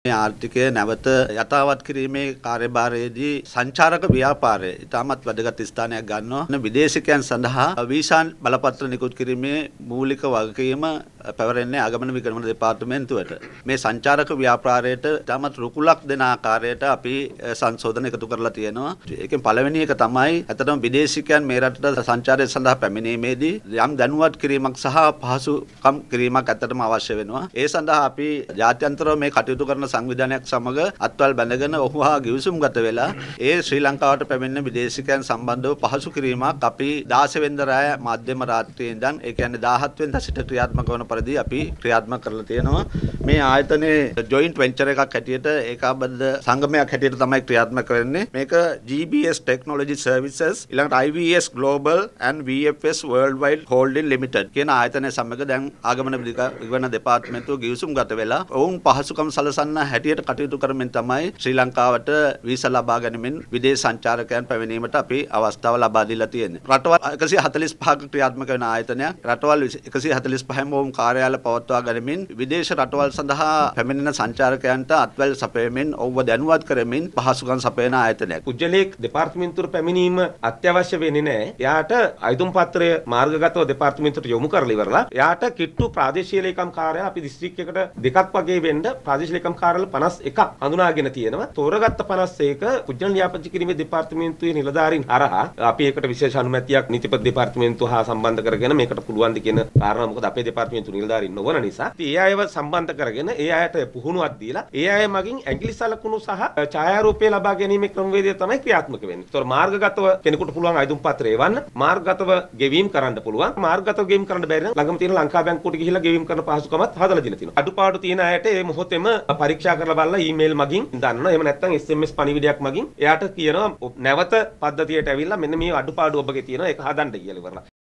ආර්ථිකය නැවත යථාවත් කිරීමේ කාර්යභාරයේදී සංචාරක ව්‍යාපාරය ඉතාමත් වැදගත් ස්ථානයක් ගන්නවා. විදේශිකයන් සඳහා වීසා බලපත්‍ර නිකුත් කිරීමේ මූලික වගකීම පැවරෙන්නේ ආගමන විගමන දෙපාර්තමේන්තුවට. මේ සංචාරක ව්‍යාපාරයට ඉතාමත් රුකුලක් දෙන ආකාරයට අපි සංශෝධන එකතු කරලා තියෙනවා. ඒකෙන් පළවෙනි එක තමයි අතටම විදේශිකයන් මේ රටට සංචාරය සඳහා පැමිණීමේදී යම් දැනුවත් කිරීමක් සහ පහසුකම් කිරීමක් ඇත්තටම අවශ්‍ය වෙනවා. ඒ සඳහා අපි ජාත්‍යන්තරව මේ කටයුතු කරන සංවිධානයක් සමග අත්වල් බැඳගෙන ඔහු හා ගිවිසුම්ගත වෙලා ඒ ශ්‍රී ලංකාවට පැමිණෙන විදේශිකයන් සම්බන්ධව පහසු කිරීමක් අපි 16 වෙනිදා රාය මධ්‍යම රාත්‍රියේ ඉඳන් ඒ කියන්නේ 17 වෙනිදා සිට ක්‍රියාත්මක වන පරිදි අපි ක්‍රියාත්මක කරලා තියෙනවා. මේ ආයතනයේ ජොයින්ට් වෙන්චර් එකක් හැටියට ඒකාබද්ධ සංගමයක් හැටියට තමයි ක්‍රියාත්මක වෙන්නේ. මේක GBS Technology Services ඊළඟට IVS Global and VFS Worldwide Holding Limited කියන ආයතනය සමග දැන් ආගමන විගමන දෙපාර්තමේන්තුව ගිවිසුම්ගත වෙලා ඔවුන් පහසුකම් සලසන්න හැටියට කටයුතු කරමින් තමයි ශ්‍රී ලංකාවට වීසා ලබා ගැනීමෙන් විදේශ සංචාරකයන් පැමිණීමට අපි අවස්ථාව ලබා දීලා තියෙන්නේ. රටවල් 145ක ක්‍රියාත්මක වෙන ආයතනයක්. රටවල් 145ම වුන් කාර්යාල පවත්වා ගැනීමෙන් විදේශ රටවල් සඳහා පැමිණෙන සංචාරකයන්ට අත්වැල් සපයමින් ඔව්ව දැනුවත් කරමින් පහසුකම් සපයන ආයතනයක්. පුජ්‍යලේඛ දෙපාර්තමේන්තුවට පැමිණීම අත්‍යවශ්‍ය වෙන්නේ නැහැ. එයාට අයදුම් පත්‍රය මාර්ගගතව දෙපාර්තමේන්තුවට යොමු කරලා ඉවරලා එයාට කිට්ටු ප්‍රාදේශීය ලේකම් කාර්යාලය අපි දිස්ත්‍රික්කයකට දෙකක් වගේ වෙන්න ප්‍රාදේශීය ලේකම් කාර්යාල 51ක් හඳුනාගෙන තියෙනවා. තෝරගත්ත 51 පුජ්‍යල ලියාපදිංචි කිරීමේ දෙපාර්තමේන්තුවේ නිලධාරීන් හරහා අපි ඒකට විශේෂ අනුමැතියක් නීතිපති දෙපාර්තමේන්තුව හා සම්බන්ධ කරගෙන මේකට පුළුවන් ද කියන කාරණා මොකද අපේ දෙපාර්තමේන්තුව නිලධාරීන් නොවන නිසා. ඉතින් ඒ අයව සම්බන්ධ කරගෙන ඒ අයට පුහුණුවක් දීලා ඒ අය මගින් ඇඟිලි සලකුණු සහ ඡායාරූපය ලබා ගැනීමේ ක්‍රමවේදය තමයි ක්‍රියාත්මක වෙන්නේ. ඒතොර මාර්ගගතව කෙනෙකුට පුළුවන් අයදුම් පත්‍රය එවන්න, මාර්ගගතව ගෙවීම් කරන්න පුළුවන්. මාර්ගගතව ගෙවීම් කරන්න බැරි නම් ළඟම තියෙන ලංකා බැංකුවට ගිහිල්ලා ගෙවීම් කරන පහසුකමත් හදලා දීලා තියෙනවා. අඩුපාඩු තියෙන අයට මේ මොහොතේම පරීක්ෂා කරලා බලලා ඊමේල් මගින් දාන්න. එහෙම නැත්නම් SMS පණිවිඩයක් මගින් එයාට කියනවා නැවත පද්ධතියට ඇවිල්ලා මෙන්න මේ අඩුපාඩු ඔබගේ තියෙනවා ඒක හදන්න කියලා ඉවරලා.